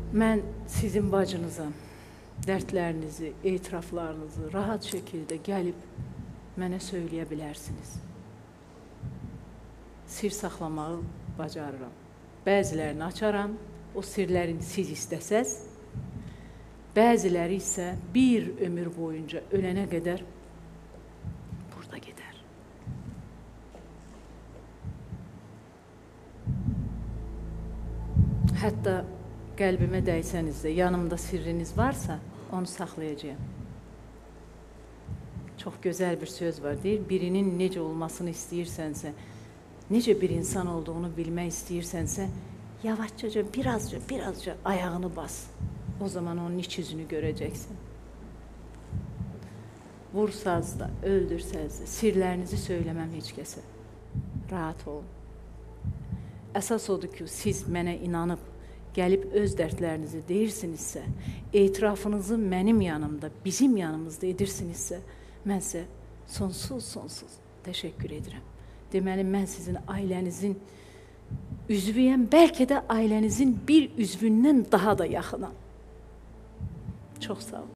Mən sizin bacınıza dərdlərinizi, etiraflarınızı rahat şəkildə gəlib mənə söyləyə bilərsiniz. Sir saxlamağı bacarıram. Bəzilərini açaram, o sirlərini siz istəsəz, bəziləri isə bir ömür boyunca ölənə qədər burada gedər. Hətta qəlbimə dəysəniz də, yanımda sirriniz varsa, onu saxlayacağım. Çox gözəl bir söz var, deyir, birinin necə olmasını istəyirsənsə, necə bir insan olduğunu bilmək istəyirsənsə, yavaşca, birazca ayağını bas. O zaman onun iç yüzünü görəcəksin. Vursaz da, öldürsəz də, sirlərinizi söyləməm heç kəsə. Rahat olun. Əsas odur ki, siz mənə inanıb, gəlib öz dərdlərinizi deyirsinizsə, etirafınızı mənim yanımda, bizim yanımızda edirsinizsə, mən sizə sonsuz təşəkkür edirəm. Deməli, mən sizin ailənizin üzvüyəm, bəlkə də ailənizin bir üzvündən daha da yaxınam. Çox sağ olun.